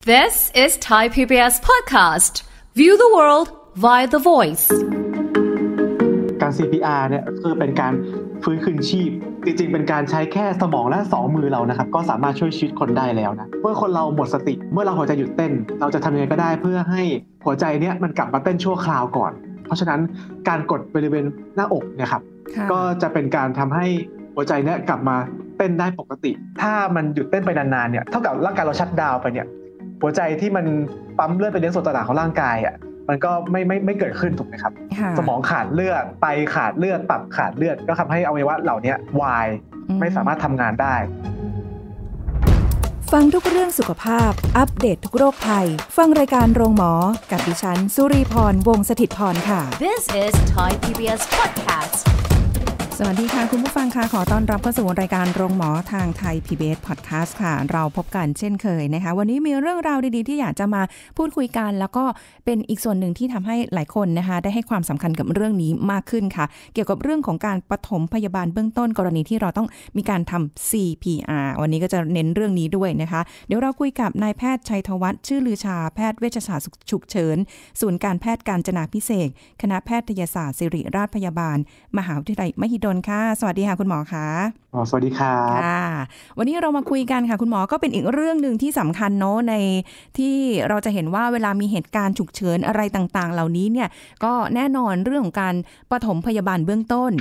This is Thai PBS podcast. View the world via the voice. การ CPR เนี่ยคือเป็นการฟื้นคืนชีพจริงๆเป็นการใช้แค่สมองและ2มือเรานะครับก็สามารถช่วยชีวิตคนได้แล้วนะเมื่อคนเราหมดสติเมื่อเราหัวใจหยุดเต้นเราจะทำยังไงก็ได้เพื่อให้หัวใจเนี่ยมันกลับมาเต้นชั่วคราวก่อนเพราะฉะนั้นการกดบริเวณหน้าอกเนี่ยครับก็จะเป็นการทำให้หัวใจเนี่ยกลับมาเต้นได้ปกติถ้ามันหยุดเต้นไปนานๆเนี่ยเท่ากับร่างกายเราชัตดาวน์ไปเนี่ยหัวใจที่มันปั๊มเลือดไปเลี้ยงส่วนต่างๆของร่างกายอ่ะมันก็ไม่เกิดขึ้นถูกไหมครับสมองขาดเลือดไตขาดเลือดตับขาดเลือดก็ทำให้อวัยวะเหล่านี้วายไม่สามารถทำงานได้ฟังทุกเรื่องสุขภาพอัปเดต ทุกโรคภัยฟังรายการโรงหมอกับดิฉันสุรีพรวงศ์สถิตย์พรค่ะ This is Thai PBS podcast. สวัสดีค่ะคุณผู้ฟังค่ะขอต้อนรับเข้าสู่รายการโรงหมอทางไทย PBS Podcast ค่ะเราพบกันเช่นเคยนะคะวันนี้มีเรื่องราวดีๆที่อยากจะมาพูดคุยกันแล้วก็เป็นอีกส่วนหนึ่งที่ทำให้หลายคนนะคะได้ให้ความสำคัญกับเรื่องนี้มากขึ้นค่ะเกี่ยวกับเรื่องของการปฐมพยาบาลเบื้องต้นกรณีที่เราต้องมีการทำ CPR วันนี้ก็จะเน้นเรื่องนี้ด้วยนะคะเดี๋ยวเราคุยกับนายแพทย์ชัยธวัฒน์ชื่อลือชาแพทย์เวชศาสตร์ฉุกเฉินศูนย์การแพทย์กาญจนาภิเษกคณะแพทยศาสตร์ศิริราชพยาบาลมหาวิทยาลัยมหิดลค่ะสวัสดีค่ะคุณหมอคะสวัสดีครับค่ะวันนี้เรามาคุยกันค่ะคุณหมอก็เป็นอีกเรื่องนึงที่สำคัญเนาะในที่เราจะเห็นว่าเวลามีเหตุการณ์ฉุกเฉินอะไรต่างๆเหล่านี้เนี่ยก็แน่นอนเรื่องของการปฐมพยาบาลเบื้องต้น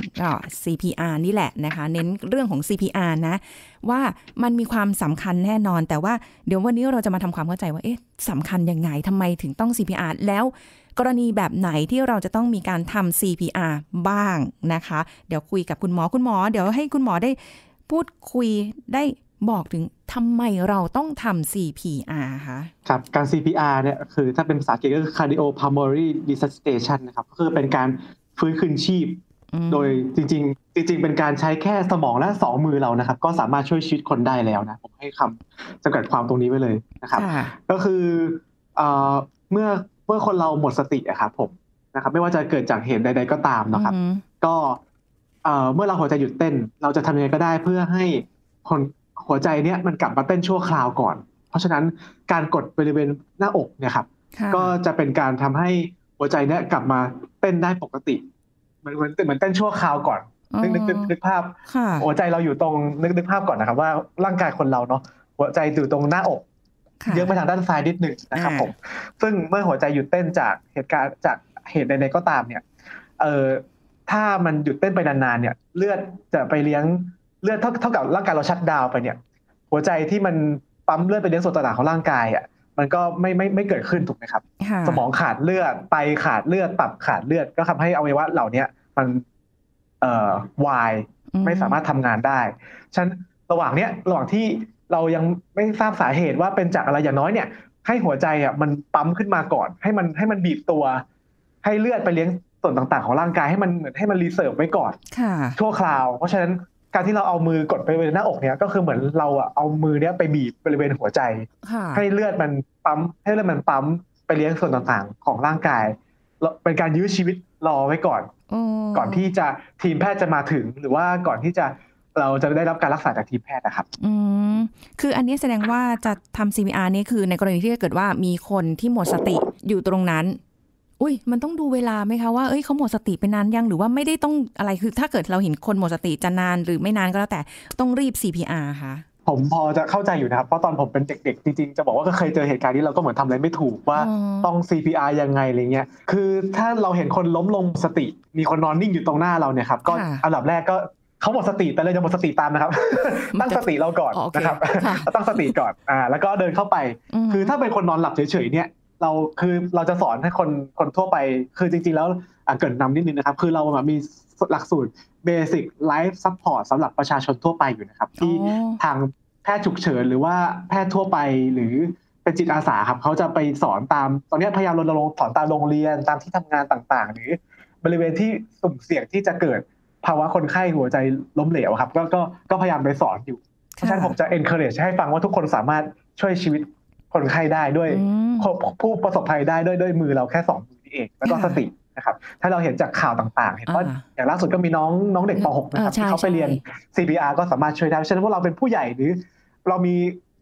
CPR นี่แหละนะคะเน้นเรื่องของ CPR นะว่ามันมีความสำคัญแน่นอนแต่ว่าเดี๋ยววันนี้เราจะมาทำความเข้าใจว่าสำคัญยังไงทำไมถึงต้อง CPR แล้วกรณีแบบไหนที่เราจะต้องมีการทำ CPR บ้างนะคะเดี๋ยวคุยกับคุณหมอเดี๋ยวให้คุณหมอได้พูดคุยได้บอกถึงทำไมเราต้องทำ CPR คะครับการ CPR เนี่ยคือถ้าเป็นภาษาอังกฤษก็คือ Cardiopulmonary Resuscitation นะครับก็คือเป็นการฟื้นคืนชีพโดยจริงเป็นการใช้แค่สมองและ2มือเรานะครับก็สามารถช่วยชีวิตคนได้แล้วนะผมให้คำจำกัดความตรงนี้ไว้เลยนะครับก็คือเมื่อคนเราหมดสติอะครับผมนะครับไม่ว่าจะเกิดจากเหตุใดๆก็ตามนะครับก็เมื่อเราหัวใจหยุดเต้นเราจะทำยังไงก็ได้เพื่อให้หัวใจเนี้ยมันกลับมาเต้นชั่วคราวก่อนเพราะฉะนั้นการกดบริเวณหน้าอกเนี่ยครับก็จะเป็นการทำให้หัวใจเนี้ยกลับมาเต้นได้ปกติเหมือนเต้นชั่วคราวก่อนนึกภาพหัวใจเราอยู่ตรงนึกภาพก่อนนะครับว่าร่างกายคนเราเนาะหัวใจอยู่ตรงหน้าอกเยอะไปทางด้านซ้ายนิดหนึ่งนะครับผมซึ่งเมื่อหัวใจหยุดเต้นจากเหตุใดๆก็ตามเนี่ยถ้ามันหยุดเต้นไปนานๆเนี่ยเลือดจะไปเลี้ยงเลือดเท่ากับร่างกายเราชัตดาวน์ไปเนี่ยหัวใจที่มันปั๊มเลือดไปเลี้ยงส่วนต่างๆของร่างกายอ่ะมันก็ไม่เกิดขึ้นถูกไหมครับสมองขาดเลือดไตขาดเลือดตับขาดเลือดก็ทำให้อวัยวะเหล่านี้มันวายไม่สามารถทำงานได้ฉะนั้นระหว่างที่เรายังไม่ทราบสาเหตุว่าเป็นจากอะไรอย่างน้อยเนี่ยให้หัวใจอ่ะมันปั๊มขึ้นมาก่อนให้มันบีบตัวให้เลือดไปเลี้ยงส่วนต่างๆของร่างกายให้มันรีเซิร์ฟไว้ก่อนชั่วคราวเพราะฉะนั้นการที่เราเอามือกดไปบริเวณหน้าอกเนี่ยก็คือเหมือนเราเอามือเนี้ยไปบีบบริเวณหัวใจให้เลือดมันปั๊มไปเลี้ยงส่วนต่างๆของร่างกายเป็นการยื้อชีวิตรอไว้ก่อนที่จะทีมแพทย์จะมาถึงหรือว่าก่อนที่เราจะได้รับการรักษาจากทีมแพทย์นะครับคืออันนี้แสดงว่าจะทำ CPR นี่คือในกรณีที่เกิดว่ามีคนที่หมดสติอยู่ตรงนั้นมันต้องดูเวลาไหมคะว่าเขาหมดสติไปนานยังหรือว่าไม่ได้ต้องอะไรคือถ้าเกิดเราเห็นคนหมดสติจะนานหรือไม่นานก็แล้วแต่ต้องรีบ CPR ค่ะผมพอจะเข้าใจอยู่นะครับเพราะตอนผมเป็นเด็กๆจริงๆจะบอกว่าก็เคยเจอเหตุการณ์นี้เราก็เหมือนทำอะไรไม่ถูกว่าต้อง CPR ยังไงอะไรเงี้ยคือถ้าเราเห็นคนล้มลงสติมีคนนอนนิ่งอยู่ตรงหน้าเราเนี่ยครับก็อันดับแรกก็เขาหมดสติแต่เลยจะหมดสติตามนะครับ ตั้งสติเราก่อนนะครับตั้งสติก่อนแล้วก็เดินเข้าไปคือถ้าเป็นคนนอนหลับเฉยๆเนี่ยเราจะสอนให้คนทั่วไปคือจริงๆแล้วเกริ่นนำนิดนึงนะครับคือเรามีหลักสูตร Basic Life Support สำหรับประชาชนทั่วไปอยู่นะครับที่ทางแพทย์ฉุกเฉินหรือว่าแพทย์ทั่วไปหรือเป็นจิตอาสาครับเขาจะไปสอนตามตอนนี้พยายามรณรงค์สอนตามโรงเรียนตามที่ทำงานต่างๆหรือบริเวณที่สุ่มเสี่ยงที่จะเกิดภาวะคนไข้หัวใจล้มเหลวครับก็พยายามไปสอนอยู่เพราะฉะนั้นผมจะ encourage ให้ฟังว่าทุกคนสามารถช่วยชีวิตคนไข้ได้ด้วยผู้ประสบภัยได้ด้วยมือเราแค่2มือนี่เองแล้วก็สตินะครับถ้าเราเห็นจากข่าวต่างๆเห็นว่าอย่างล่าสุดก็มีน้องเด็กป .6 นะครับที่เขาไปเรียน CPR ก็สามารถช่วยได้ฉะนั้นว่าเราเป็นผู้ใหญ่หรือเรามีโ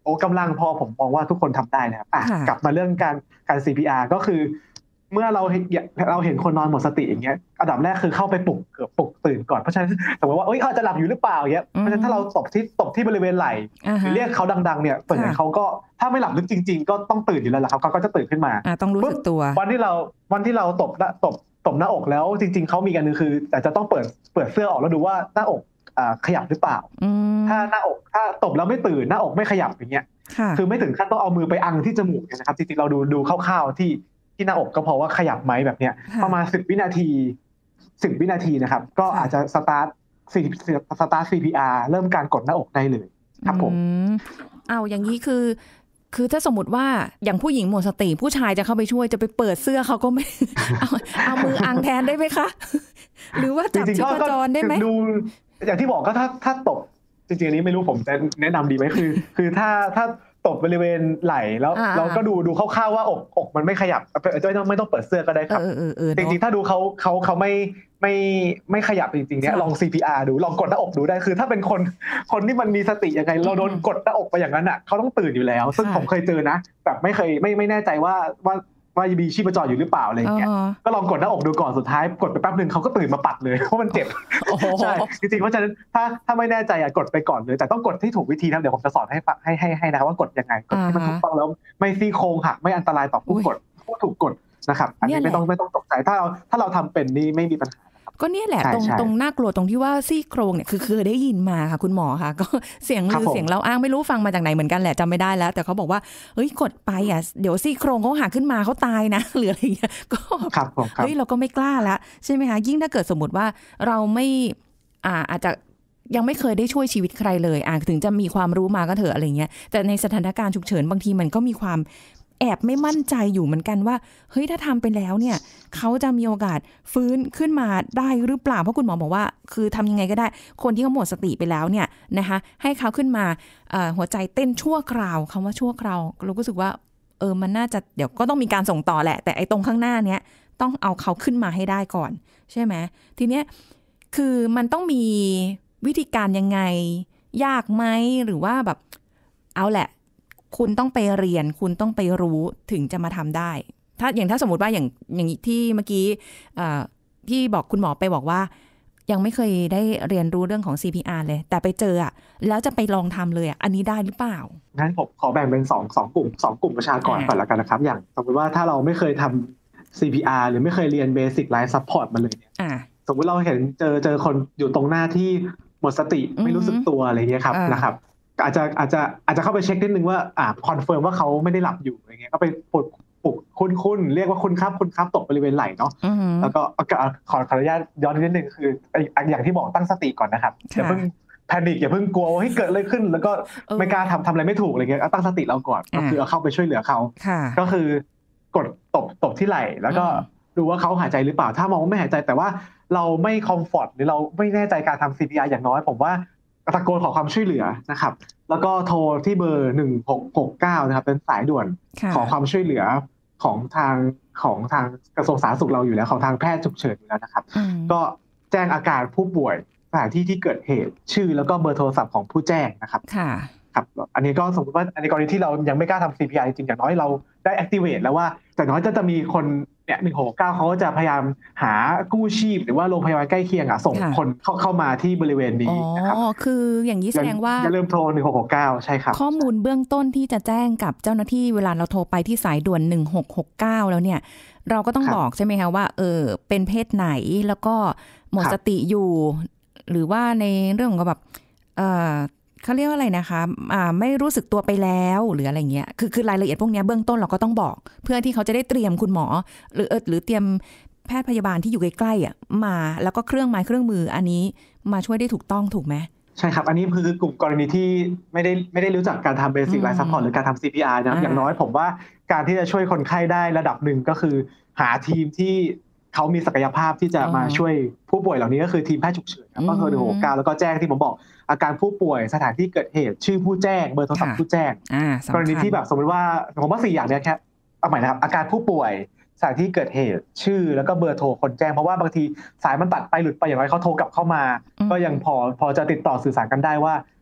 กำลังพอผมมองว่าทุกคนทำได้นะครับกลับมาเรื่องการ CPR ก็คือเมื่อเราเห็นคนนอนหมดสติอย่างเงี้ยอันดับแรกคือเข้าไปปลุกตื่นก่อนเพราะฉะนั้นสมมติว่าเขาจะหลับอยู่หรือเปล่าอย่างเงี้ยเพราะฉะนั้นถ้าเราตบที่บริเวณไหล่หรือเรียกเขาดังๆเนี่ยส่วนใหญ่เขาก็ถ้าไม่หลับลึกจริงๆก็ต้องตื่นอยู่แล้วแหละครับเขาก็จะตื่นขึ้นมาต้องรู้สึกตัววันที่เราตบหน้าอกแล้วจริงๆเขามีกันนึงคือแต่จะต้องเปิดเสื้อออกแล้วดูว่าหน้าอกขยับหรือเปล่าถ้าหน้าอกถ้าตบแล้วไม่ตื่นหน้าอกไม่ขยับอย่างเงี้ยคือไม่ถึงขั้นต้องเอามือไปอังที่จมูกนะครับจริงๆเราดูคร่าวๆที่หน้าอกก็พอว่าขยับไหมแบบเนี้ยประมาณ10 วินาทีนะครับก็อาจจะสตาร์ท CPR เริ่มการกดหน้าอกได้เลยครับผมเอาอย่างนี้คือถ้าสมมติว่าอย่างผู้หญิงหมดสติผู้ชายจะเข้าไปช่วยจะไปเปิดเสื้อเขาก็ไม่ เอามืออังแทนได้ไหมคะหรือว่าจับชีพจรได้ไหมดูอย่างที่บอกก็ถ้าตบจริงๆอันนี้ไม่รู้ผมจะแนะนำดีไหมคือถ้าตบบริเวณไหล่แล้วเราก็ดูคร่าวๆว่าอกมันไม่ขยับไม่ต้องเปิดเสื้อก็ได้ครับจริงๆถ้าดูเขาไม่ขยับจริงๆเนี่ยลอง CPR ดูลองกดหน้าอกดูได้คือถ้าเป็นคนที่มันมีสติยังไงเราโดนกดหน้าอกไปอย่างนั้นอ่ะเขาต้องตื่นอยู่แล้วซึ่งผมเคยเจอนะแบบไม่แน่ใจว่ามีชีพจรอยู่หรือเปล่าอะไรอย่างเงี้ยก็ลองกดหน้าอกดูก่อนสุดท้ายกดไปแป๊บนึงเขาก็ตื่นมาปัดเลยเพราะมันเจ็บใช่จริงๆเพราะฉะนั้นถ้าไม่แน่ใจกดไปก่อนเลยแต่ต้องกดที่ถูกวิธีนะเดี๋ยวผมจะสอนให้นะครับว่ากดยังไงกดที่มันถูกต้องแล้วไม่ซี่โครงหักไม่อันตรายต่อผู้ถูกกดนะครับอันนี้ไม่ต้องตกใจถ้าเราทำเป็นนี่ไม่มีปัญหาก็เนี่ยแหละตรงน่ากลัวตรงที่ว่าซี่โครงเนี่ยคือได้ยินมาค่ะคุณหมอค่ะก็เสียงลือเสียงเล่าอ้างไม่รู้ฟังมาจากไหนเหมือนกันแหละจำไม่ได้แล้วแต่เขาบอกว่าเฮ้ยกดไปเดี๋ยวซี่โครงเขาหักขึ้นมาเขาตายนะหรืออะไรอย่างเงี้ยก็เฮ้ยเราก็ไม่กล้าละใช่ไหมคะยิ่งถ้าเกิดสมมติว่าเราไม่อาจจะยังไม่เคยได้ช่วยชีวิตใครเลยถึงจะมีความรู้มาก็เถอะอะไรเงี้ยแต่ในสถานการณ์ฉุกเฉินบางทีมันก็มีความแอบไม่มั่นใจอยู่เหมือนกันว่าเฮ้ยถ้าทำไปแล้วเนี่ยเขาจะมีโอกาสฟื้นขึ้นมาได้หรือเปล่าเพราะคุณหมอบอกว่าคือทำยังไงก็ได้คนที่เขาหมดสติไปแล้วเนี่ยนะคะให้เขาขึ้นมาหัวใจเต้นชั่วคราวคำว่าชั่วคราวเราก็รู้สึกว่ามันน่าจะเดี๋ยวก็ต้องมีการส่งต่อแหละแต่ไอ้ตรงข้างหน้าเนี้ยต้องเอาเขาขึ้นมาให้ได้ก่อนใช่ไหมทีเนี้ยคือมันต้องมีวิธีการยังไงยากไหมหรือว่าแบบเอาแหละคุณต้องไปเรียนคุณต้องไปรู้ถึงจะมาทำได้ถ้าสมมติว่าอย่างที่เมื่อกี้ที่บอกคุณหมอไปบอกว่ายังไม่เคยได้เรียนรู้เรื่องของ CPR เลยแต่ไปเจอแล้วจะไปลองทำเลยอันนี้ได้หรือเปล่างั้นผมขอแบ่งเป็น2กลุ่มประชากรก่อนแล้วกันนะครับอย่างสมมติว่าถ้าเราไม่เคยทำ CPR หรือไม่เคยเรียน Basic Life Support มาเลยเนี่ยสมมติเราเห็นเจอคนอยู่ตรงหน้าที่หมดสติไม่รู้สึกตัวอะไรเงี้ยครับนะครับอาจจะเข้าไปเช็คนิดนึงว่าคอนเฟิร์มว่าเขาไม่ได้หลับอยู่อะไรเงี้ยก็ไปปลุกคุณเรียกว่าคุณครับตกบริเวณไหล่เนาะแล้วก็ขออนุญาตย้อนนิดนึงคืออย่างที่บอกตั้งสติก่อนนะครับอย่าเพิ่งแพนิคอย่าเพิ่งกลัวว่าเกิดอะไรขึ้นแล้วก็ไม่กล้าทำอะไรไม่ถูกอะไรเงี้ยตั้งสติเราก่อนก็คือเอาเข้าไปช่วยเหลือเขาก็คือกดตบที่ไหล่แล้วก็ดูว่าเขาหายใจหรือเปล่าถ้ามองว่าไม่หายใจแต่ว่าเราไม่คอมฟอร์ตหรือเราไม่แน่ใจการทำ CPR อย่างน้อยผมว่าตะโกนขอความช่วยเหลือนะครับแล้วก็โทรที่เบอร์1669นะครับเป็นสายด่วนขอความช่วยเหลือของทางกระทรวงสาธารณสุขเราอยู่แล้วของทางแพทย์ฉุกเฉินอยู่แล้วนะครับก็แจ้งอาการผู้ป่วยสถานที่ที่เกิดเหตุชื่อแล้วก็เบอร์โทรศัพท์ของผู้แจ้งนะครับครับอันนี้ก็สมมติว่าในกรณีที่เรายังไม่กล้าทำ CPR จริงๆอย่างน้อยเราได้ activate แล้วว่าแต่น้อยจะมีคนเนี่ย169เขาก็จะพยายามหากู้ชีพหรือว่าโรงพยาบาลใกล้เคียงส่งคนเข้ามาที่บริเวณนี้นะครับคืออย่างนี้แสดงว่าจะเริ่มโทร1669ใช่ครับข้อมูลเบื้องต้นที่จะแจ้งกับเจ้าหน้าที่เวลาเราโทรไปที่สายด่วน1669แล้วเนี่ยเราก็ต้องบอกใช่ไหมคะว่าเป็นเพศไหนแล้วก็หมดสติอยู่หรือว่าในเรื่องของแบบเขาเรียกว่าอะไรนะคะไม่รู้สึกตัวไปแล้วหรืออะไรเงี้ยคือรายละเอียดพวกนี้เบื้องต้นเราก็ต้องบอกเพื่อที่เขาจะได้เตรียมคุณหมอหรือเตรียมแพทย์พยาบาลที่อยู่ใกล้ๆมาแล้วก็เครื่องไม้เครื่องมืออันนี้มาช่วยได้ถูกต้องถูกไหมใช่ครับอันนี้คือกลุ่มกรณีที่ไม่ได้รู้จักการทำ Basic Life Support หรือการทำ CPR นะอย่างน้อยผมว่าการที่จะช่วยคนไข้ได้ระดับหนึ่งก็คือหาทีมที่เขามีศักยภาพที่จะมาช่วยผู้ป่วยเหล่านี้ก็คือทีมแพทย์ฉุกเฉินก็คือ169แล้วก็แจ้งที่ผมบอกอาการผู้ป่วยสถานที่เกิดเหตุชื่อผู้แจ้งเบอร์โทรศัพท์ผู้แจ้งกรณีที่แบบสมมติว่าผมว่า4อย่างเนี้ยแค่เอาใหม่นะครับอาการผู้ป่วยสถานที่เกิดเหตุชื่อแล้วก็เบอร์โทรคนแจ้งเพราะว่าบางทีสายมันตัดไปหลุดไปอย่างไรเขาโทรกลับเข้ามาก็ยังพอจะติดต่อสื่อสารกันได้ว่า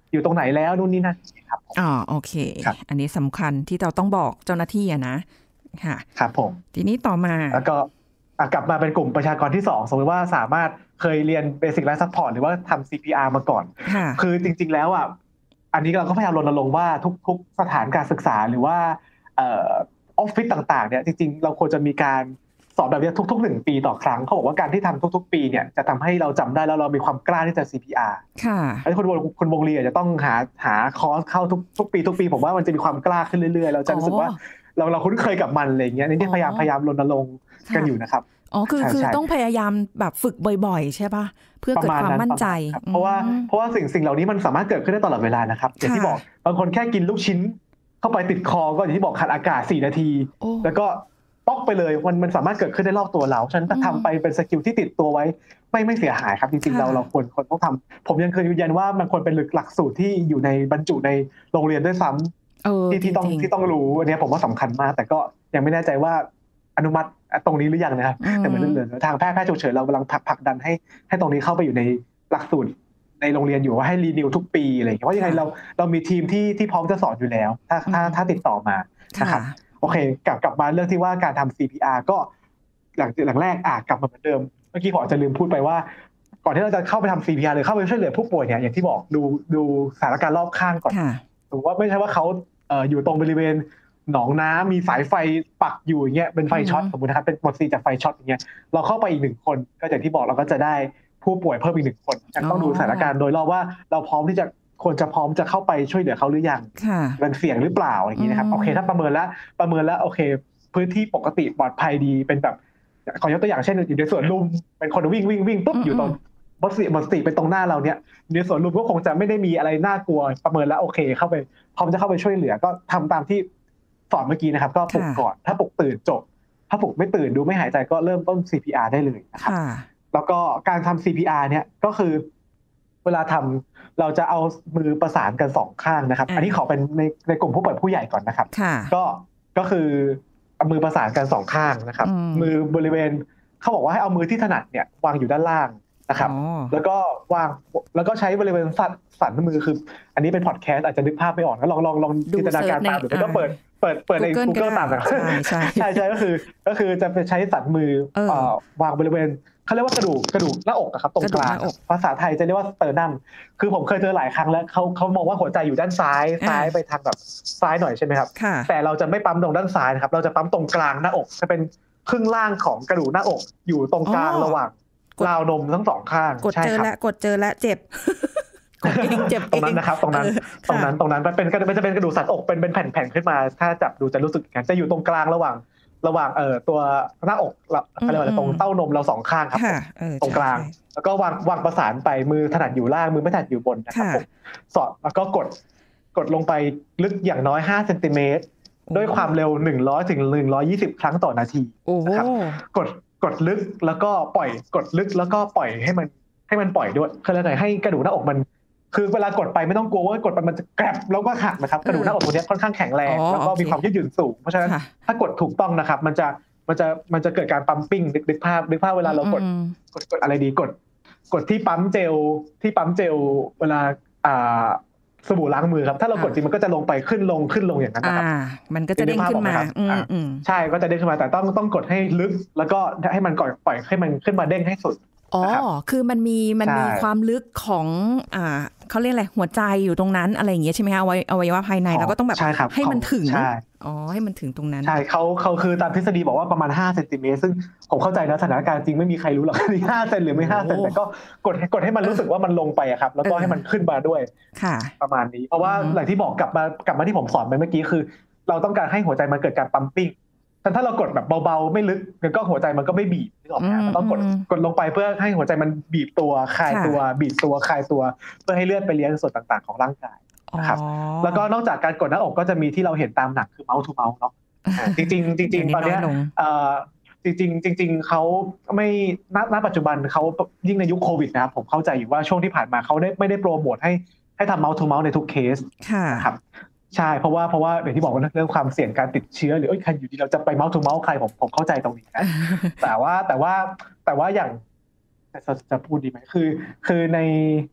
อยู่ตรงไหนแล้วนู่นนี่นั่นครับโอเคอันนี้สำคัญที่เราต้องบอกเจ้าหน้าที่นะค่ะครับผมทีนี้ต่อมาแล้วก็กลับมาเป็นกลุ่มประชากรที่2สมมติว่าสามารถเคยเรียน Basic Life Support หรือว่าทำ CPR มาก่อนคือจริงๆแล้วอันนี้เราก็พยายามรณรงค์ว่าทุกสถานการศึกษาหรือว่าออฟฟิศต่างๆเนี่ยจริงๆเราควรจะมีการสอนแบบนี้ทุกๆ1 ปีต่อครั้งเขาบอกว่าการที่ทำทุกๆปีเนี่ยจะทำให้เราจำได้แล้วเรามีความกล้าที่จะ CPR ค่ะแล้วคุณวงลีจะต้องหาคอร์สเข้าทุกปีผมว่ามันจะมีความกล้าขึ้นเรื่อยๆเราจะรู้สึกว่าเราคุ้นเคยกับมันอะไรอย่างเงี้ยนี่พยายามรณรงค์กันอยู่นะครับคือต้องพยายามแบบฝึกบ่อยๆใช่ป่ะเพื่อเกิดความมั่นใจเพราะว่าสิ่งเหล่านี้มันสามารถเกิดขึ้นได้ตลอดเวลานะครับอย่างที่บอกบางคนแค่กินลูกชิ้นเข้าไปติดคอก็อย่างที่บอกขาดอากาศ4 นาทีแล้วก็ป๊อกไปเลยมันสามารถเกิดขึ้นได้รอบตัวเราฉะนั้นถ้าทำไปเป็นสกิลที่ติดตัวไว้ไม่เสียหายครับจริงๆเราควรต้องทำผมยังเคยยืนยันว่ามันควรเป็นหลักสูตรที่อยู่ในบรรจุในโรงเรียนด้วยซ้ำที่ต้องรู้อันนี้ผมว่าสำคัญมากแต่ก็ยังไม่แน่ใจว่าอนุมัติตรงนี้หรือยังนะครับแต่เหมือนเดิมทางแพทย์ฉุกเฉินเรากำลังผลักดันให้ตรงนี้เข้าไปอยู่ในหลักสูตรในโรงเรียนอยู่ว่าให้รีนิวทุกปีอะไรอย่างเงี้ยเพราะยังไงเรามีทีมที่พร้อมจะสอนอยู่แล้วถ้าติดต่อมานะครับโอเคกลับมาเรื่องที่ว่าการทำ CPR ก็หลังแรกกลับมาเหมือนเดิมเมื่อกี้ผมอาจจะลืมพูดไปว่าก่อนที่เราจะเข้าไปทำ CPR หรือเข้าไปช่วยเหลือผู้ป่วยเนี่ยอย่างที่บอกดูสถานการณ์รอบข้างก่อนถือว่าไม่ใช่ว่าเขาอยู่ตรงบริเวณหนองน้ำมีสายไฟปักอยู่อย่างเงี้ยเป็นไฟช็อตสมมตินะครับเป็นหมดซีจากไฟช็อตอย่างเงี้ยเราเข้าไปอีก1 คนก็อย่างที่บอกเราก็จะได้ผู้ป่วยเพิ่มอีก1 คนต้องดูสถานการณ์โดยรอบว่าเราพร้อมที่จะควรจะพร้อมจะเข้าไปช่วยเหลือเขาหรือยังมันเสี่ยงหรือเปล่าอย่างนี้นะครับโอเคถ้าประเมินแล้วโอเคพื้นที่ปกติปลอดภัยดีเป็นแบบขอยกตัวอย่างเช่นอยู่ในสวนลุมเป็นคนวิ่งปุ๊บอยู่ตรงหมดซีเป็นตรงหน้าเราเนี่ยในสวนลุมก็คงจะไม่ได้มีอะไรน่ากลัวประเมินแล้วโอเคเข้าไปพร้อมจะเข้าไปช่วยเหลือก็ทำตามที่สอนเมื่อกี้นะครับก็ปลุกก่อนถ้าปลุกตื่นจบถ้าปลุกไม่ตื่นดูไม่หายใจก็เริ่มต้น CPR ได้เลยนะครับแล้วก็การทำ CPR เนี่ยก็คือเวลาทำเราจะเอามือประสานกัน2 ข้างนะครับอันนี้ขอเป็นในกลุ่มผู้ป่วยผู้ใหญ่ก่อนนะครับก็คือเอามือประสานกัน2 ข้างนะครับมือบริเวณเขาบอกว่าให้เอามือที่ถนัดเนี่ยวางอยู่ด้านล่างนะครับแล้วก็วางแล้วก็ใช้บริเวณสันมือคืออันนี้เป็นพอดแคสต์อาจจะนึกภาพไม่ออกก็ลองจินตนาการตามหรือก็เปิดใน Google ตามนะครับใช่ก็คือจะไปใช้สันมือวางบริเวณเขาเรียกว่ากระดูกหน้าอกครับตรงกลางภาษาไทยจะเรียกว่าสเตอร์นัมคือผมเคยเจอหลายครั้งแล้วเขามองว่าหัวใจอยู่ด้านซ้ายไปทางแบบซ้ายหน่อยใช่ไหมครับแต่เราจะไม่ปั๊มตรงด้านซ้ายนะครับเราจะปั๊มตรงกลางหน้าอกจะเป็นครึ่งล่างของกระดูกหน้าอกอยู่ตรงกลางระหว่างราวนมทั้ง2 ข้างกดเจอแล้วเจ็บตรงนั้นนะครับตรงนั้นมันจะเป็นกระดูกสันอกเป็นแผ่นๆขึ้นมาถ้าจับดูจะรู้สึกอย่างจะอยู่ตรงกลางระหว่างตัวหน้าอกเขาเรียกว่าตรงเต้านมเรา2 ข้างครับตรงกลางแล้วก็วางประสานไปมือถนัดอยู่ล่างมือไม่ถนัดอยู่บนนะครับผมสอดแล้วก็กดลงไปลึกอย่างน้อย5 เซนติเมตรด้วยความเร็ว100 ถึง 120 ครั้งต่อนาทีนะครับกดลึกแล้วก็ปล่อยกดลึกแล้วก็ปล่อยให้มันปล่อยด้วยคืออะไรให้กระดูกหน้าอกมันคือเวลากดไปไม่ต้องกลัวว่ากดไปมันจะแกรบแล้วก็หักนะครับกระดูกหน้าอกตัวนี้ค่อนข้างแข็งแรงแล้วก็มีความยืดหยุ่นสูงเพราะฉะนั้นถ้ากดถูกต้องนะครับมันจะเกิดการปั๊มปิ้งนึกภาพเวลาเรากดอะไรดีกดที่ปั๊มเจลเวลาสบู่ล้างมือครับถ้าเรากดจริงมันก็จะลงไปขึ้นลงอย่างนั้นนะครับมันก็จะเด้งขึ้นมาใช่ก็จะเด้งขึ้นมาแต่ต้องกดให้ลึกแล้วก็ให้มันปล่อยให้มันขึ้นมาเด้งให้สุดคือมันมีความลึกของเขาเรียกอะไรหัวใจอยู่ตรงนั้นอะไรอย่างเงี้ยใช่ไหมคะอวัยวะภายในเราก็ต้องแบบให้มันถึงให้มันถึงตรงนั้นใช่เขาคือตามทฤษฎีบอกว่าประมาณ5 เซนติเมตรซึ่งผมเข้าใจนะสถานการณ์จริงไม่มีใครรู้หรอกนี่5 เซนหรือไม่5 เซนแต่ก็กดให้มันรู้สึกว่ามันลงไปครับแล้วก็ให้มันขึ้นมาด้วยประมาณนี้เพราะว่าอย่างที่บอกกลับมาที่ผมสอนไปเมื่อกี้คือเราต้องการให้หัวใจมันเกิดการปั๊มปิ้งถ้าเรากดแบบเบาๆไม่ลึกก็หัวใจมันก็ไม่บีบนึกออกมั้ยมันต้องกดลงไปเพื่อให้หัวใจมันบีบตัวคลายตัวบีบตัวคลายตัวเพื่อให้เลือดไปเลี้ยงส่วนต่างๆของร่างกายนะครับแล้วก็นอกจากการกดหน้าอกก็จะมีที่เราเห็นตามหนังคือ mouth to mouth เนาะจริงตอนนี้จริงเขาไม่ณปัจจุบันเขายิ่งในยุคโควิดนะครับผมเข้าใจอยู่ว่าช่วงที่ผ่านมาเขาไม่ได้โปรโมทให้ทำ mouth to mouth ในทุกเคสนะครับใช่เพราะว่าอย่างที่บอกว่าเรื่องความเสี่ยงการติดเชื้อหรือใครอยู่ดีเราจะไปเมาส์ทูเมาส์ใครผมเข้าใจตรงนี้นะ แต่ว่าอย่างจะพูดดีไหมคือใน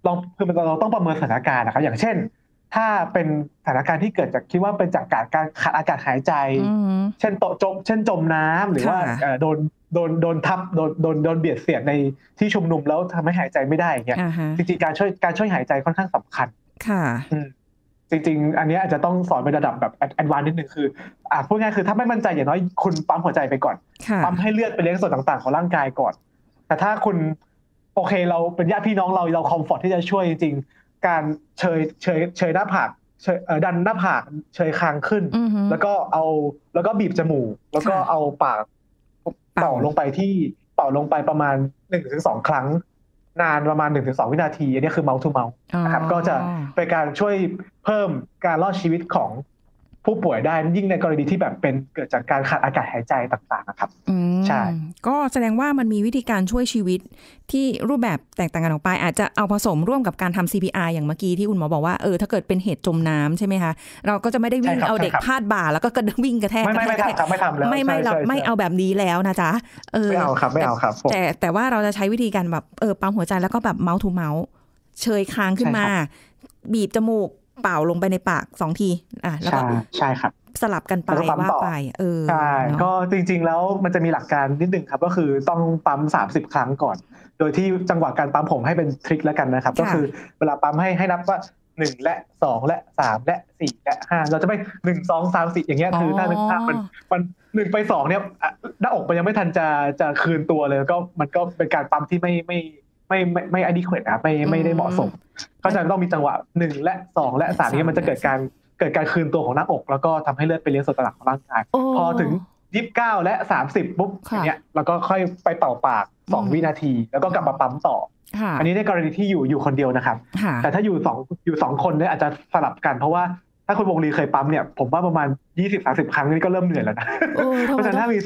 เราต้องประเมินสถานการณ์นะครับอย่างเช่นถ้าเป็นสถานการณ์ที่เกิดจากคิดว่าเป็นจากการขาดอากาศหายใจเช่นจมน้ำหรือว่าโดนทับโดนเบียดเสียดในที่ชุมนุมแล้วทำให้หายใจไม่ได้อย่างเงี้ยจริงๆการช่วยหายใจค่อนข้างสำคัญค่ะจริงๆอันนี้อาจจะต้องสอนเป็นระดับแบบแอดวานซ์นิดนึงคือพูดง่ายคือถ้าไม่มั่นใจอย่างน้อยคุณปั๊มหัวใจไปก่อนปั๊มให้เลือดไปเลี้ยงส่วนต่างๆของร่างกายก่อนแต่ถ้าคุณโอเคเราเป็นญาติพี่น้องเราคอมฟอร์ตที่จะช่วยจริงๆการเชยหน้าผากดันหน้าผากเชยคางขึ้นแล้วก็บีบจมูกแล้วก็เอาปากเป่าลงไปประมาณ 1-2 ครั้งนานประมาณ 1-2 วินาทีอันนี้คือ mouth to mouth นะครับก็จะเป็นการช่วยเพิ่มการรอดชีวิตของผู้ป่วยได้ยิ่งในกรณีที่แบบเป็นเกิดจากการขาดอากาศหายใจต่างๆนะครับใช่ก็แสดงว่ามันมีวิธีการช่วยชีวิตที่รูปแบบแตกต่างกันออกไปอาจจะเอาผสมร่วมกับการทำ CPR อย่างเมื่อกี้ที่คุณหมอบอกว่าถ้าเกิดเป็นเหตุจมน้ำใช่ไหมคะเราก็จะไม่ได้วิ่งเอาเด็กพาดบ่าแล้วก็วิ่งกระแทกไม่ทำแล้วไม่เอาแบบนี้แล้วนะจ๊ะไม่เอาครับแต่ว่าเราจะใช้วิธีการแบบปั๊มหัวใจแล้วก็แบบ mouth to mouth เชยคางขึ้นมาบีบจมูกเป่าลงไปในปาก2ทีแล้วก็ใช่ครับสลับกันไปว่าไปใช่ก็จริงๆแล้วมันจะมีหลักการนิดนึงครับก็คือต้องปั๊ม30 ครั้งก่อนโดยที่จังหวะการปั๊มผมให้เป็นทริคแล้วกันนะครับก็คือเวลาปั๊มให้นับว่า1และ2และ3และ4และ5เราจะไม่1 2 3 4อย่างเงี้ยคือถ้านึกภาพมัน1ไป2เนี่ยหน้าอกมันยังไม่ทันจะคืนตัวเลยก็มันก็เป็นการปั๊มที่ไม่adequate นะครับไม่ได้เหมาะสมก็จะต้องมีจังหวะ1และ2และ3เนี่ยมันจะเกิดการคืนตัวของหน้าอกแล้วก็ทำให้เลือดไปเลี้ยงส่วนต่างๆของร่างกายพอถึง29และ30ปุ๊บเนี่ยเราก็ค่อยไปเป่าปาก2 วินาทีแล้วก็กลับมาปั๊มต่ออันนี้ในกรณีที่อยู่คนเดียวนะครับแต่ถ้าอยู่2คนเนี่ยอาจจะสลับกันเพราะว่าถ้าคุณวงลีเคยปั๊มเนี่ยผมว่าประมาณ 20-30 ครั้งนี่ก็เริ่มเหนื่อยแล้วนะเพราะฉะนั้นถ้ามี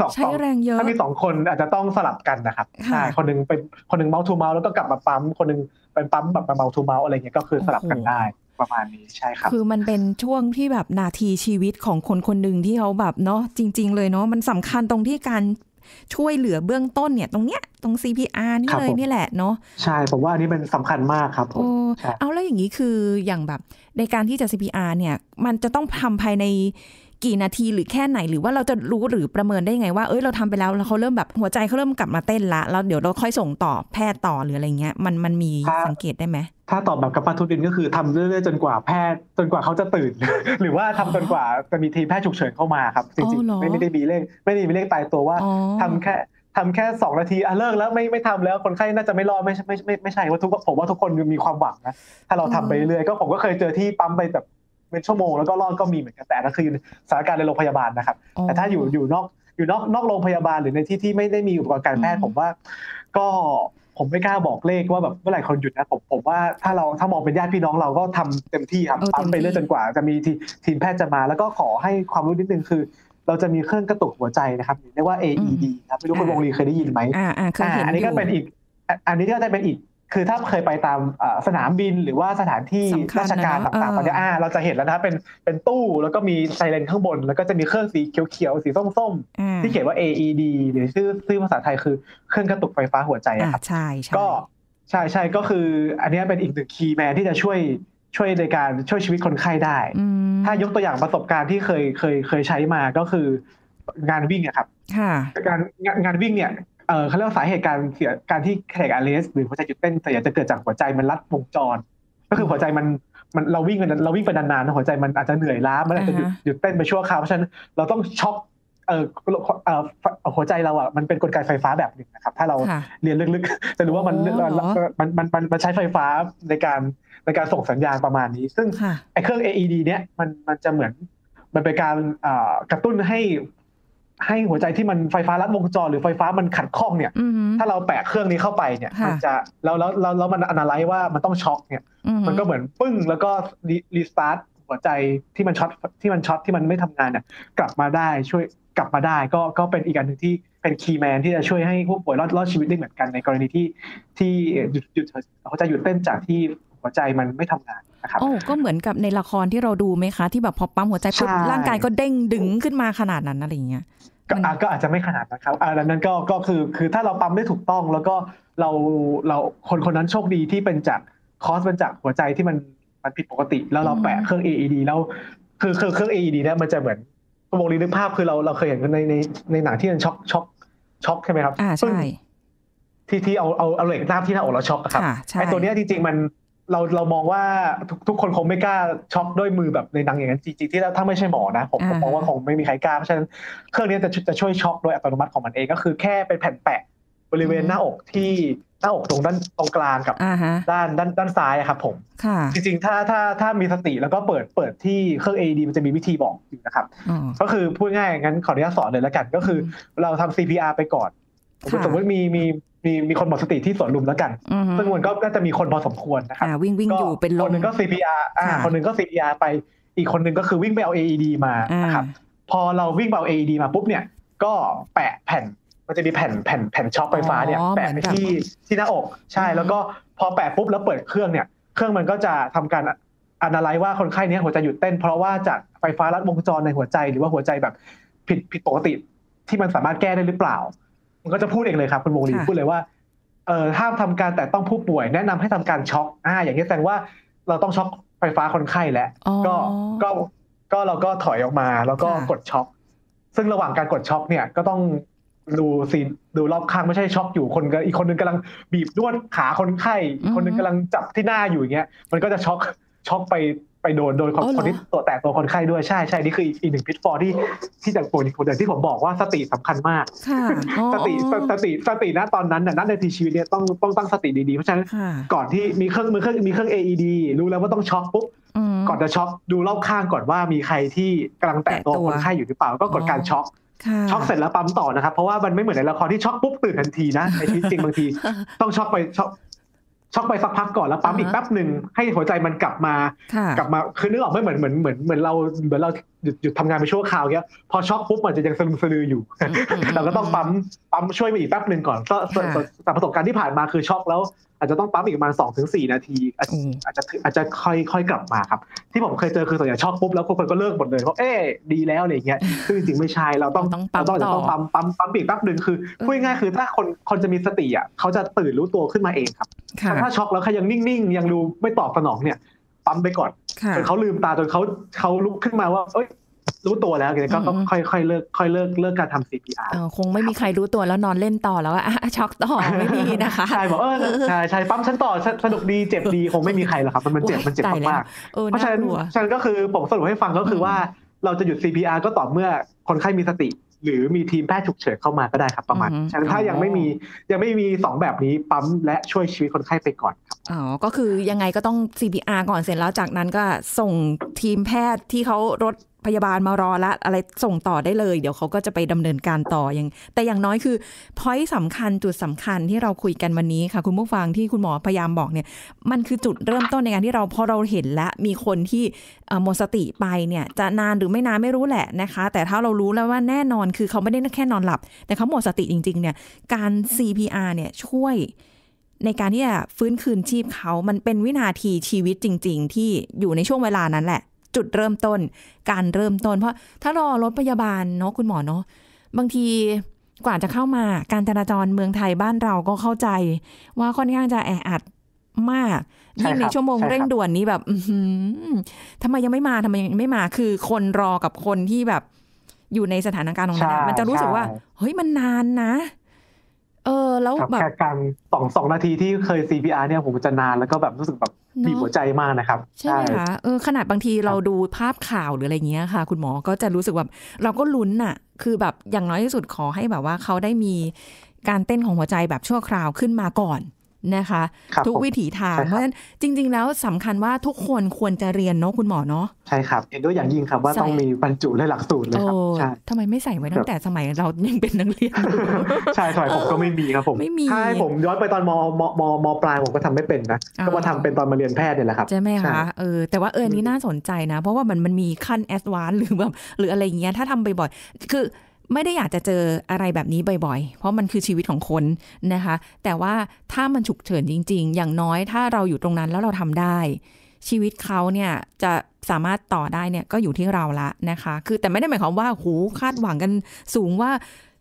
2คนอาจจะต้องสลับกันนะครับใช่คนนึงmouth to mouth แล้วก็กลับมาปั๊มคนนึงเป็นปั๊มแบบ mouth to mouth อะไรเงี้ยก็คือสลับกันได้ประมาณนี้ใช่ครับคือมันเป็นช่วงที่แบบนาทีชีวิตของคนหนึ่งที่เขาแบบเนาะจริงๆเลยเนาะมันสำคัญตรงที่การช่วยเหลือเบื้องต้นเนี่ยตรง CPR นี่เลยนี่แหละเนาะใช่ผมว่าอันนี้มันสำคัญมากครับผมเอาแล้วอย่างนี้คืออย่างแบบในการที่จะ CPR เนี่ยมันจะต้องทำภายในกี่นาทีหรือแค่ไหนหรือว่าเราจะรู้หรือประเมินได้ไงว่าเราทำไปแล้วเขาเริ่มแบบหัวใจเขาเริ่มกลับมาเต้นละแล้วเดี๋ยวเราค่อยส่งต่อแพทย์ต่อหรืออะไรเงี้ยมันมีสังเกตได้ไหมถ้าตอบแบบกับปาทุดินก็คือทำเรื่อยๆจนกว่าเขาจะตื่น หรือว่าทำจนกว่าจะมีทีมแพทย์ฉุกเฉินเข้ามาครับจริงๆไม่ได้มีเลขตายตัวว่าทำแค่2 นาทีเลิกแล้วไม่ทำแล้วคนไข้น่าจะไม่รอดไม่ใช่ว่าผมว่าทุกคนมีความหวังนะถ้าเราทำไปเรื่อยๆก็ผมก็เคยเจอที่ปั๊มไปแบบเป็นชั่วโมงแล้วก็รอดก็มีเหมือนกันแต่นั่นคือสถานการณ์ในโรงพยาบาลนะครับแต่ถ้าอยู่นอกโรงพยาบาลหรือในที่ไม่ได้มีอุปกรณ์การแพทย์ผมว่าก็ผมไม่กล้าบอกเลขว่าแบบเมื่อไหร่คนหยุดนะผมว่าถ้ามองเป็นญาติพี่น้องเราก็ทำเต็มที่ครับปั๊มไปเรื่อยจนกว่าจะมีทีมแพทย์จะมาแล้วก็ขอให้ความรู้นิดนึงคือเราจะมีเครื่องกระตุกหัวใจนะครับเรียกว่า AED ครับไม่รู้คุณวงลีเคยได้ยินไหมอันนี้ก็เป็นอีกคือถ้าเคยไปตามสนามบินหรือว่าสถานที่ราชการต่างๆตอนนี้เราจะเห็นแล้วนะเป็นตู้แล้วก็มีไซเรนข้างบนแล้วก็จะมีเครื่องสีเขียวๆสีส้มๆที่เขียนว่า AED หรือชื่อภาษาไทยคือเครื่องกระตุกไฟฟ้าหัวใจครับใช่ก็ใช่ก็คืออันนี้เป็นอีกหนึ่งคีย์แมนที่จะช่วยในการช่วยชีวิตคนไข้ได้ถ้ายกตัวอย่างประสบการณ์ที่เคยใช้มาก็คืองานวิ่งครับงานวิ่งเนี่ยเขาเรียกว่าสาเหตุการที่แคร์อาร์เรสหรือหัวใจหยุดเต้นแต่จะเกิดจากหัวใจมันลัดวงจรก็คือหัวใจมันเราวิ่งไปนานๆหัวใจมันอาจจะเหนื่อยล้ามันอาจจะหยุดเต้นไปชั่วคราวเพราะฉะนั้นเราต้องช็อคหัวใจเราอ่ะมันเป็นกลไกไฟฟ้าแบบหนึ่งนะครับถ้าเราเรียนลึกๆจะรู้ว่ามันใช้ไฟฟ้าในการส่งสัญญาณประมาณนี้ซึ่งไอ้เครื่อง AED เนี้ยมันจะเหมือนมันเป็นการกระตุ้นให้หัวใจที่มันไฟฟ้าลัดวงจรหรือไฟฟ้ามันขัดข้องเนี่ยถ้าเราแปะเครื่องนี้เข้าไปเนี่ยมันจะแล้วมันอนาไลซ์ว่ามันต้องช็อคเนี่ยมันก็เหมือนปึ้งแล้วก็รีสตาร์ทหัวใจที่มันช็อตที่มันไม่ทำงานเนี่ยกลับมาได้ช่วยกลับมาได้ก็เป็นอีกอันนึงที่เป็นคีย์แมนที่จะช่วยให้ผู้ป่วยรอดชีวิตได้เหมือนกันในกรณีที่หยุดหัวใจหยุดเต้นจากที่หัวใจมันไม่ทำงานนะครับก็เหมือนกับในละครที่เราดูไหมคะที่แบบพอปั๊มหัวใจปุ๊บร่างกายก็เด้งดึงขึ้นมาขนาดนั้นอะไรอย่างเงี้ยก็อาจจะไม่ขนาดนั้นครับดังนั้นก็คือถ้าเราปั๊มได้ถูกต้องแล้วก็เราคนนั้นโชคดีที่เป็นจากคอสมันจากหัวใจที่มันผิดปกติแล้วเราแปะเครื่อง AED แล้วคือเครื่อง AED เนี่ยมันจะเหมือนคุณโมลีนึกภาพคือเราเคยเห็นกันในหนังที่มันช็อกใช่ไหมครับใช่ที่เอาเหล็กด้ามที่หน้าอกเราช็อกครับไอ้ตัวเนี้ยจริงๆมันเรามองว่าทุกคนคงไม่กล้าช็อกด้วยมือแบบในหนังอย่างนั้นจริงๆที่ถ้าไม่ใช่หมอนะผมมองว่าคงไม่มีใครกล้าเพราะฉะนั้นเครื่องนี้จะช่วยช็อกโดยอัตโนมัติของมันเองก็คือแค่เป็นแผ่นแปะบริเวณหน้าอกที่หน้าอกตรงด้านตรงกลางกับด้านซ้ายครับผมจริงๆถ้ามีสติแล้วก็เปิดที่เครื่อง AED มันจะมีวิธีบอกอยู่นะครับก็คือพูดง่ายงั้นขออนุญาตสอนเลยแล้วกันก็คือเราทำ CPR ไปก่อนสมมติมีคนหมดสติที่สวนลุมแล้วกันซึ่งมันก็จะมีคนพอสมควรนะครับวิ่งอยู่เป็นลมคนหนึ่งก็ CPR คนหนึ่งก็ CPR ไปอีกคนหนึ่งก็คือวิ่งไปเอา AED มานะครับพอเราวิ่งไปเอา AED มาปุ๊บเนี่ยก็แปะแผ่นมันจะมีแผ่นช็อคไฟฟ้าเนี่ยแปะไปที่หน้าอกใช่แล้วก็พอแปะปุ๊บแล้วเปิดเครื่องเนี่ยเครื่องมันก็จะทำการanalyze ว่าคนไข้นี้หัวใจหยุดเต้นเพราะว่าจากไฟฟ้าลัดวงจรในหัวใจหรือว่าหัวใจแบบผิดปกติที่มันสามารถแก้ได้หรือเปล่ามันก็จะพูดเองเลยครับคุณโมลีพูดเลยว่าห้ามทำการแต่ต้องผู้ป่วยแนะนำให้ทำการช็อคอย่างนี้แสดงว่าเราต้องช็อคไฟฟ้าคนไข้แล้วก็เราก็ถอยออกมาแล้วก็กดช็อคซึ่งระหว่างการกดช็อคเนี่ยก็ต้องดูรอบข้างไม่ใช่ช็อคอยู่อีกคนนึงกำลังบีบนวดขาคนไข้อีกคนนึงกำลังจับที่หน้าอยู่อย่างเงี้ยมันก็จะช็อคไปโดนโดยคนที่ตัวแตกตัวคนไข้ด้วยใช่นี่คืออีกหนึ่งพิทฟอร์ที่จากตัวอย่างที่ผมบอกว่าสติสำคัญมากสตินะตอนนั้นนะในทีชีวิตเนี่ยต้องตั้งสติดีๆเพราะฉะนั้นก่อนที่มีเครื่อง AED รู้แล้วว่าต้องช็อคปุ๊บก่อนจะช็อคดูรอบข้างก่อนว่ามีใครที่กำลังแตะตัวคนไข้อยู่หรือเปล่าก็กดการช็อคเสร็จแล้วปั๊มต่อนะครับเพราะว่ามันไม่เหมือนในละครที่ช็อคปุ๊บตื่นทันทีนะในชีวิตจริงบางทีต้องช็อคไปสักพักก่อนแล้วปั๊มอีกแป๊บนึงให้หัวใจมันกลับมาคือนึกออกไม่เหมือนเราหยุดทำงานไปชั่วคราวเงี้ยพอช็อคปุ๊บมันจะยังสะลึมสะลืออยู่เราก็ต้องปั๊มช่วยมาอีกแป๊บนึงก่อนก็จากประสบการณ์ที่ผ่านมาคือช็อคแล้วอาจจะต้องปั๊มอีกประมาณ 2-4 นาทีอาจจะค่อยกลับมาครับที่ผมเคยเจอคือส่วนใหญ่ช็อคปุ๊บแล้วคนก็เลิกหมดเลยเพราะดีแล้วอะไรอย่างเงี้ยคือจริงๆไม่ใช่เราต้องปั๊มอีกแป๊บนึงคือพูดง่ายๆคือถ้าคนจะมีสติอ่ะเขาจะตื่นรู้ตัวขึ้นมาเองครับถ้าช็อกแล้วเขายังนิ่งๆยังดูไม่ตอบสนองเนี่ยปั๊มไปก่อนจนเขาลืมตาจนเขาลุกขึ้นมาว่ารู้ตัวแล้วก็ค่อยเลิกการทำ CPR คงไม่มีใครรู้ตัวแล้วนอนเล่นต่อแล้วช็อกต่อไม่มีนะคะใช่บอกใช่ปั๊มฉันต่อสนุกดีเจ็บดีคงไม่มีใครหรอกครับมันเจ็บมากเพราะฉะนั้นก็คือผมสรุปให้ฟังก็คือว่าเราจะหยุด CPR ก็ต่อเมื่อคนไข้มีสติหรือมีทีมแพทย์ฉุกเฉินเข้ามาก็ได้ครับประมาณฉะนั้นถ้ายังไม่มี2แบบนี้ปั๊มและช่วยชีวิตคนไข้ไปก่อนครับก็คือยังไงก็ต้อง CPR ก่อนเสร็จแล้วจากนั้นก็ส่งทีมแพทย์ที่เขารถพยาบาลมารอละอะไรส่งต่อได้เลยเดี๋ยวเขาก็จะไปดำเนินการต่อแต่อย่างน้อยคือ point สำคัญจุดสำคัญที่เราคุยกันวันนี้ค่ะคุณผู้ฟังที่คุณหมอพยายามบอกเนี่ยมันคือจุดเริ่มต้นในการที่พอเราเห็นแล้วมีคนที่หมดสติไปเนี่ยจะนานหรือไม่นานไม่รู้แหละนะคะแต่ถ้าเรารู้แล้วว่าแน่นอนคือเขาไม่ได้แค่นอนหลับแต่เขาหมดสติจริงๆเนี่ยการ CPR เนี่ยช่วยในการที่จะฟื้นคืนชีพเขามันเป็นวินาทีชีวิตจริงๆที่อยู่ในช่วงเวลานั้นแหละจุดเริ่มต้นการเริ่มต้นเพราะถ้ารอรถพยาบาลเนาะคุณหมอเนาะบางทีกว่าจะเข้ามาการจราจรเมืองไทยบ้านเราก็เข้าใจว่าค่อนข้างจะแออัดมากยิ่งในชั่วโมงเร่งด่วนนี้แบบทำไมยังไม่มาคือคนรอกับคนที่แบบอยู่ในสถานการณ์ตรงนั้นมันจะรู้สึกว่าเฮ้ยมันนานนะแล้วแบบแค่การ2 นาทีที่เคย CPR เนี่ยผมจะนานแล้วก็แบบรู้สึกแบบบีบหัวใจมากนะครับใช่ไหมคะขนาดบางทีเราดูภาพข่าวหรืออะไรเงี้ยค่ะคุณหมอก็จะรู้สึกแบบเราก็ลุ้นน่ะคือแบบอย่างน้อยที่สุดขอให้แบบว่าเขาได้มีการเต้นของหัวใจแบบชั่วคราวขึ้นมาก่อนนะคะทุกวิถีทางเพราะฉะนั้นจริงๆแล้วสำคัญว่าทุกคนควรจะเรียนเนาะคุณหมอเนาะใช่ครับเห็นด้วยอย่างยิ่งครับว่าต้องมีบรรจุในหลักสูตรเลยครับใช่ทำไมไม่ใส่ไว้ตั้งแต่สมัยเรายังเป็นนักเรียนใช่สมัยผมก็ไม่มีครับผมใช่ผมย้อนไปตอนมปลายผมก็ทำไม่เป็นนะก็มาทำเป็นตอนมาเรียนแพทย์เนี่ยแหละครับใช่ไหมคะแต่ว่านี้น่าสนใจนะเพราะว่ามันมีขั้นแอดวานซ์หรือแบบหรืออะไรเงี้ยถ้าทำบ่อยๆคือไม่ได้อยากจะเจออะไรแบบนี้บ่อยๆเพราะมันคือชีวิตของคนนะคะแต่ว่าถ้ามันฉุกเฉินจริงๆอย่างน้อยถ้าเราอยู่ตรงนั้นแล้วเราทำได้ชีวิตเขาเนี่ยจะสามารถต่อได้เนี่ยก็อยู่ที่เราละนะคะคือแต่ไม่ได้หมายความว่าคาดหวังกันสูงว่า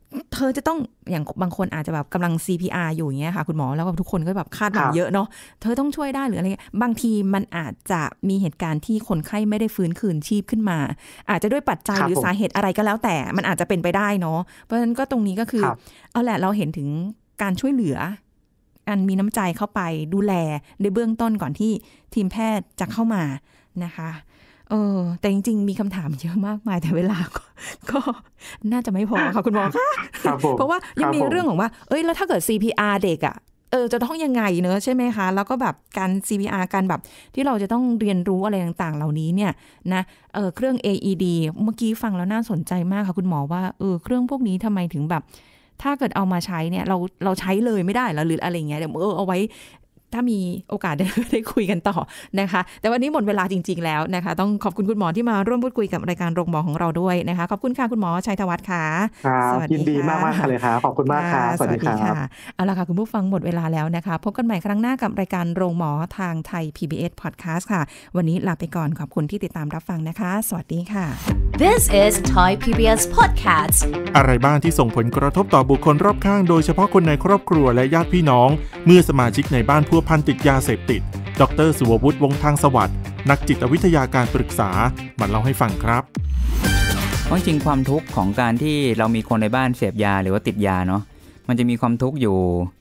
เธอจะต้องอย่างบางคนอาจจะแบบกำลัง CPR อยู่อย่างเงี้ยค่ะคุณหมอแล้วก็ทุกคนก็แบบคาดหวังเยอะเนาะเธอต้องช่วยได้หรืออะไรบางทีมันอาจจะมีเหตุการณ์ที่คนไข้ไม่ได้ฟื้นคืนชีพขึ้นมาอาจจะด้วยปัจจัยหรือสาเหตุอะไรก็แล้วแต่มันอาจจะเป็นไปได้เนาะเพราะฉะนั้นก็ตรงนี้ก็คือเอาแหละเราเห็นถึงการช่วยเหลืออันมีน้ำใจเข้าไปดูแลในเบื้องต้นก่อนที่ทีมแพทย์จะเข้ามานะคะแต่จริงๆมีคำถามเยอะมากมายแต่เวลาก็น่าจะไม่พอค่ะคุณหมอค่ะเพราะว่ายังมีเรื่องของว่าแล้วถ้าเกิด CPR เด็กจะต้องยังไงเนอะใช่ไหมคะแล้วก็แบบการ CPR การแบบที่เราจะต้องเรียนรู้อะไรต่างๆเหล่านี้เนี่ยนะเครื่อง AED เมื่อกี้ฟังแล้วน่าสนใจมากค่ะคุณหมอว่าเครื่องพวกนี้ทำไมถึงแบบถ้าเกิดเอามาใช้เนี่ยเราใช้เลยไม่ได้หรืออะไรเงี้ยเดี๋ยวเอาไว้ถ้ามีโอกาสได้คุยกันต่อนะคะแต่วันนี้หมดเวลาจริงๆแล้วนะคะต้องขอบคุณคุณหมอที่มาร่วมพูดคุยกับรายการโรงหมอของเราด้วยนะคะขอบคุณค่ะคุณหมอชัยธวัฒน์ค่ะสวัสดียินดีมากๆเลยค่ะขอบคุณมากค่ะสวัสดีค่ะเอาล่ะค่ะคุณผู้ฟังหมดเวลาแล้วนะคะพบกันใหม่ครั้งหน้ากับรายการโรงหมอทางไทย PBS Podcast ค่ะวันนี้ลาไปก่อนขอบคุณที่ติดตามรับฟังนะคะสวัสดีค่ะ This is Thai PBS Podcast อะไรบ้างที่ส่งผลกระทบต่อบุคคลรอบข้างโดยเฉพาะคนในครอบครัวและญาติพี่น้องเมื่อสมาชิกในบ้านพัวพันติดยาเสพติดดร.สุวัฒน์วงศ์ทางสวัสดิ์นักจิตวิทยาการปรึกษามาเล่าให้ฟังครับจริงความทุกข์ของการที่เรามีคนในบ้านเสพยาหรือว่าติดยาเนาะมันจะมีความทุกข์อยู่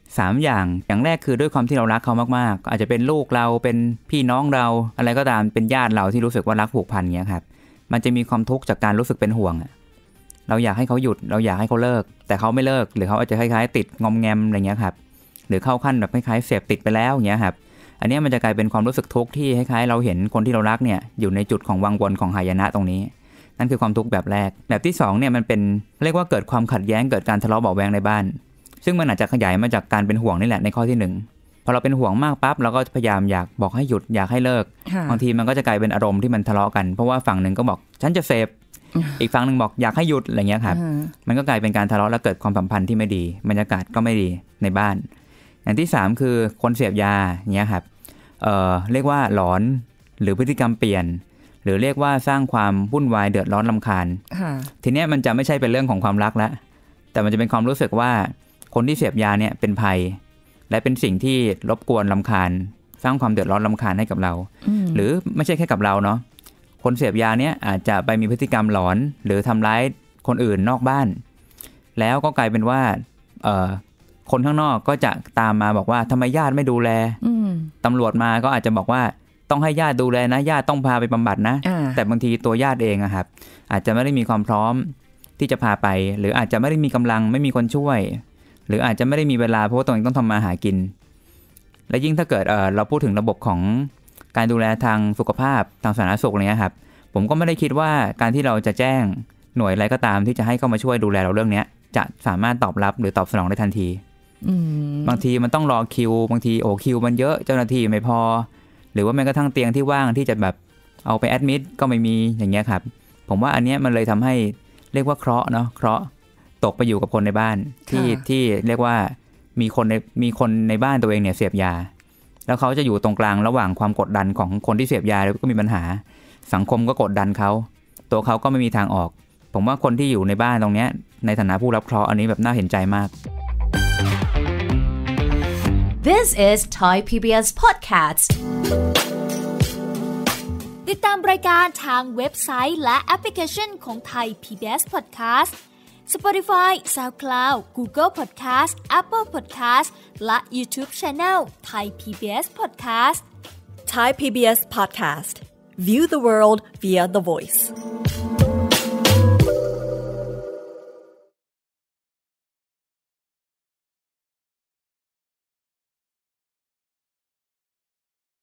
3อย่างแรกคือด้วยความที่เรารักเขามากๆอาจจะเป็นลูกเราเป็นพี่น้องเราอะไรก็ตามเป็นญาติเราที่รู้สึกว่ารักผูกพันเงี้ยครับมันจะมีความทุกข์จากการรู้สึกเป็นห่วงเราอยากให้เขาหยุดเราอยากให้เขาเลิกแต่เขาไม่เลิกหรือเขาอาจจะคล้ายๆติดงอมแงมอะไรเงี้ยครับหรือเข้าขั้นแบบคล้ายๆเสพติดไปแล้วเงี้ยครับอันนี้มันจะกลายเป็นความรู้สึกทุกข์ที่คล้ายๆเราเห็นคนที่เรารักเนี่ยอยู่ในจุดของวังวนของหายนะตรงนี้นั่นคือความทุกข์แบบแรกแบบที่2เนี่ยมันเป็นเรียกว่าเกิดความขัดแย้งเกิดการทะเลาะเบาะแว้งในบ้านซึ่งมันอาจจะขยายมาจากการเป็นห่วงนี่แหละในข้อที่1พอเราเป็นห่วงมากปั๊บเราก็พยายามอยากบอกให้หยุดอยากให้เลิกบางทีมันก็จะกลายเป็นอารมณ์ที่มันทะเลาะกันเพราะว่าฝั่งนึงก็บอกฉันจะเสพอีกฝั่งนึงบอกอยากให้หยุดอะไรเงี้ยครับมันก็กลายเป็นการทะเลาะและเกิดความสัมพันธ์ที่ไม่ดีบรรยากาศก็ไม่ดีในบ้านอย่างที่3คือคนเสพยาเงี้ยครับเรียกว่าหลอนหรือพฤติกรรมเปลี่ยนหรือเรียกว่าสร้างความวุ่นวายเดือดร้อนรำคาญทีนี้มันจะไม่ใช่เป็นเรื่องของความรักแล้วแต่มันจะเป็นความรู้สึกว่าคนที่เสพยาเนี่ยเป็นภัยและเป็นสิ่งที่รบกวนรำคาญสร้างความเดือดร้อนรำคาญให้กับเราหรือไม่ใช่แค่กับเราเนาะคนเสพยาเนี่ยอาจจะไปมีพฤติกรรมหลอนหรือทำร้ายคนอื่นนอกบ้านแล้วก็กลายเป็นว่าคนข้างนอกก็จะตามมาบอกว่าทำไมญาติไม่ดูแลตำรวจมาก็อาจจะบอกว่าต้องให้ญาติดูแลนะญาติต้องพาไปบำบัดนะแต่บางทีตัวญาติเองครับอาจจะไม่ได้มีความพร้อมที่จะพาไปหรืออาจจะไม่ได้มีกำลังไม่มีคนช่วยหรืออาจจะไม่ได้มีเวลาเพราะว่าตัวเองต้องทำมาหากินและยิ่งถ้าเกิดเราพูดถึงระบบของการดูแลทางสุขภาพทางสาธารณสุขอะไรเงี้ยครับผมก็ไม่ได้คิดว่าการที่เราจะแจ้งหน่วยอะไรก็ตามที่จะให้เข้ามาช่วยดูแลเราเรื่องนี้จะสามารถตอบรับหรือตอบสนองได้ทันทีบางทีมันต้องรอคิวบางทีคิวมันเยอะเจ้าหน้าที่ไม่พอหรือว่าแม้กระทั่งเตียงที่ว่างที่จะแบบเอาไปแอดมิดก็ไม่มีอย่างเงี้ยครับผมว่าอันเนี้ยมันเลยทำให้เรียกว่าเคราะห์เนาะเคราะห์ตกไปอยู่กับคนในบ้านที่เรียกว่ามีคนในบ้านตัวเองเนี่ยเสพยาแล้วเขาจะอยู่ตรงกลางระหว่างความกดดันของคนที่เสพยาแล้วก็มีปัญหาสังคมก็กดดันเขาตัวเขาก็ไม่มีทางออกผมว่าคนที่อยู่ในบ้านตรงเนี้ยในฐานะผู้รับเคราะห์อันนี้แบบน่าเห็นใจมาก This is Thai PBS Podcast ติดตามรายการทางเว็บไซต์และแอปพลิเคชันของ Thai PBS Podcast Spotify, SoundCloud, Google Podcast, Apple Podcast และ YouTube Channel Thai PBS Podcast Thai PBS Podcast View the world via the voice